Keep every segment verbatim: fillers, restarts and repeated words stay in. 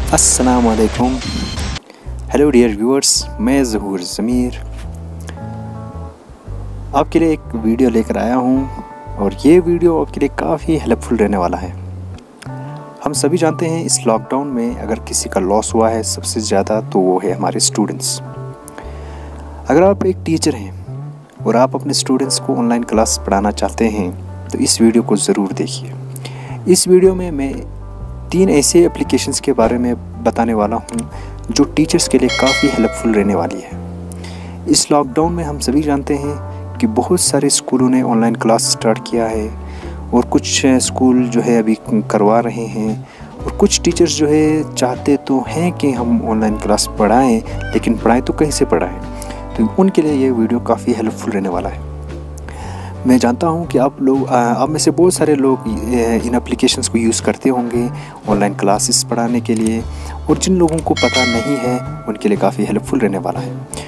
अस्सलाम वालेकुम। Hello dear viewers, मैं ज़हूर ज़मीर आपके लिए एक वीडियो लेकर आया हूँ और ये वीडियो आपके लिए काफ़ी हेल्पफुल रहने वाला है। हम सभी जानते हैं इस लॉकडाउन में अगर किसी का लॉस हुआ है सबसे ज़्यादा तो वो है हमारे स्टूडेंट्स। अगर आप एक टीचर हैं और आप अपने स्टूडेंट्स को ऑनलाइन क्लास पढ़ाना चाहते हैं तो इस वीडियो को ज़रूर देखिए। इस वीडियो में मैं तीन ऐसे एप्लीकेशंस के बारे में बताने वाला हूँ जो टीचर्स के लिए काफ़ी हेल्पफुल रहने वाली है। इस लॉकडाउन में हम सभी जानते हैं कि बहुत सारे स्कूलों ने ऑनलाइन क्लास स्टार्ट किया है और कुछ स्कूल जो है अभी करवा रहे हैं और कुछ टीचर्स जो है चाहते तो हैं कि हम ऑनलाइन क्लास पढ़ाएं, लेकिन पढ़ाएं तो कहीं से पढ़ाएं। तो उनके लिए ये वीडियो काफ़ी हेल्पफुल रहने वाला है। मैं जानता हूं कि आप लोग आप में से बहुत सारे लोग इन एप्लीकेशंस को यूज़ करते होंगे ऑनलाइन क्लासेस पढ़ाने के लिए, और जिन लोगों को पता नहीं है उनके लिए काफ़ी हेल्पफुल रहने वाला है।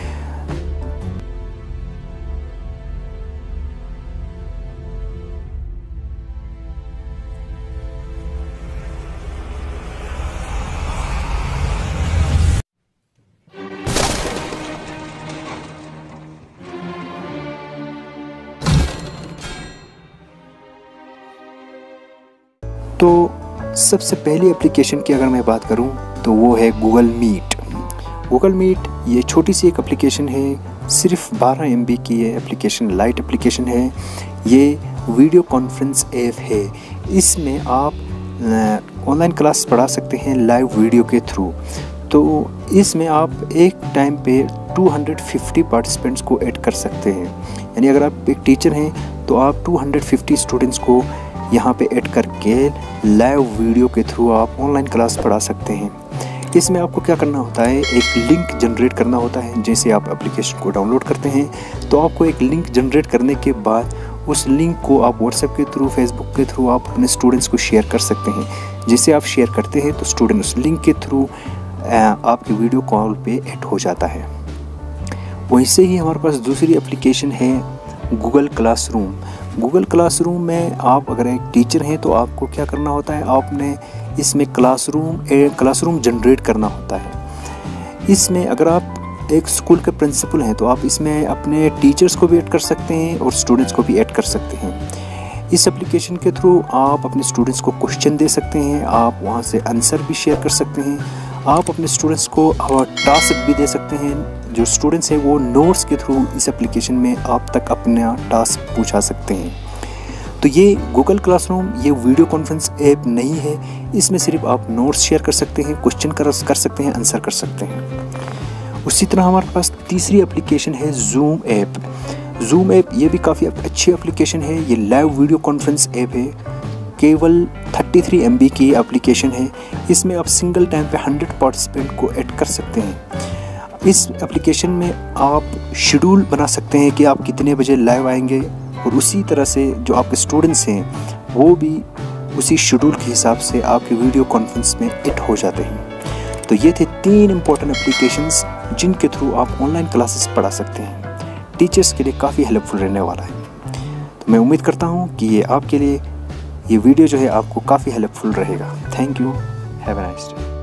तो सबसे पहली एप्लीकेशन की अगर मैं बात करूं तो वो है गूगल मीट। गूगल मीट ये छोटी सी एक एप्लीकेशन है, सिर्फ बारह एम बी की ये एप्लीकेशन लाइट एप्लीकेशन है। ये वीडियो कॉन्फ्रेंस ऐप है। इसमें आप ऑनलाइन क्लास पढ़ा सकते हैं लाइव वीडियो के थ्रू। तो इसमें आप एक टाइम पे दो सौ पचास पार्टिसिपेंट्स को ऐड कर सकते हैं। यानी अगर आप एक टीचर हैं तो आप दो सौ पचास स्टूडेंट्स को यहाँ पे ऐड करके लाइव वीडियो के थ्रू आप ऑनलाइन क्लास पढ़ा सकते हैं। इसमें आपको क्या करना होता है, एक लिंक जनरेट करना होता है। जैसे आप एप्लीकेशन को डाउनलोड करते हैं तो आपको एक लिंक जनरेट करने के बाद उस लिंक को आप व्हाट्सएप के थ्रू, फेसबुक के थ्रू आप अपने स्टूडेंट्स को शेयर कर सकते हैं। जैसे आप शेयर करते हैं तो स्टूडेंट उस लिंक के थ्रू आपकी वीडियो कॉल पे ऐड हो जाता है। वैसे ही हमारे पास दूसरी एप्लीकेशन है गूगल क्लासरूम। गूगल क्लासरूम में आप अगर एक टीचर हैं तो आपको क्या करना होता है, आपने इसमें क्लासरूम क्लासरूम जनरेट करना होता है। इसमें अगर आप एक स्कूल के प्रिंसिपल हैं तो आप इसमें अपने टीचर्स को भी ऐड कर सकते हैं और स्टूडेंट्स को भी ऐड कर सकते हैं। इस एप्लीकेशन के थ्रू आप अपने स्टूडेंट्स को क्वेश्चन दे सकते हैं, आप वहां से आंसर भी शेयर कर सकते हैं। आप अपने स्टूडेंट्स को टास्क भी दे सकते हैं। जो स्टूडेंट्स हैं वो नोट्स के थ्रू इस एप्लीकेशन में आप तक अपना टास्क पूछा सकते हैं। तो ये गूगल क्लासरूम ये वीडियो कॉन्फ्रेंस ऐप नहीं है। इसमें सिर्फ आप नोट्स शेयर कर सकते हैं, क्वेश्चन कर कर सकते हैं, आंसर कर सकते हैं। उसी तरह हमारे पास तीसरी एप्लीकेशन है जूम ऐप। जूम ऐप ये भी काफ़ी अच्छी एप्लीकेशन है। ये लाइव वीडियो कॉन्फ्रेंस ऐप है। केवल तैंतीस एम बी की एप्लीकेशन है। इसमें आप सिंगल टाइम पे सौ पार्टिसिपेंट को ऐड कर सकते हैं। इस एप्लीकेशन में आप शेड्यूल बना सकते हैं कि आप कितने बजे लाइव आएंगे, और उसी तरह से जो आपके स्टूडेंट्स हैं वो भी उसी शेड्यूल के हिसाब से आपकी वीडियो कॉन्फ्रेंस में ऐड हो जाते हैं। तो ये थे तीन इम्पोर्टेंट एप्लीकेशंस जिनके थ्रू आप ऑनलाइन क्लासेस पढ़ा सकते हैं। टीचर्स के लिए काफ़ी हेल्पफुल रहने वाला है। तो मैं उम्मीद करता हूँ कि ये आपके लिए ये वीडियो जो है आपको काफ़ी हेल्पफुल रहेगा। Thank you. Have a nice day.